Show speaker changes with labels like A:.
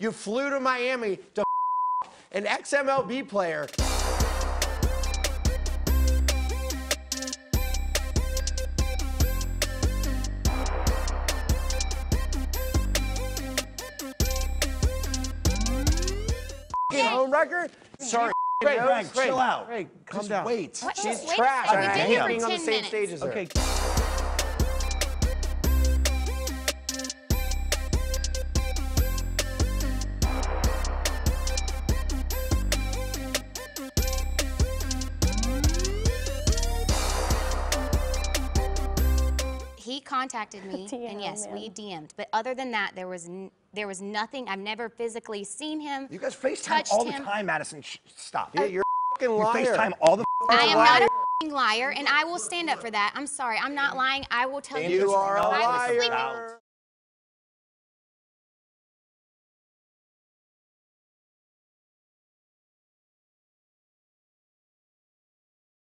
A: You flew to Miami to an ex-MLB player. Home record? Sorry.
B: Greg, chill out.
A: Greg,
B: calm
A: down.
B: Wait.
C: What?
A: She's
C: Wait a
A: trash.
C: second. We did it for
A: Being on the
C: 10
A: same
C: minutes.
A: stage as her.
B: Okay.
C: He contacted me, and yes, we DM'd. But other than that, there was nothing. I've never physically seen him.
B: You guys FaceTime
C: touched
B: all the
C: him.
B: time, Madison. Stop.
A: Yeah, you're a fucking
B: You
A: liar.
B: FaceTime all the
C: I am not a f***ing liar, and I will stand up for that. I'm sorry, I'm not lying. I will tell you.
A: You are a
C: I was sleeping.
A: liar.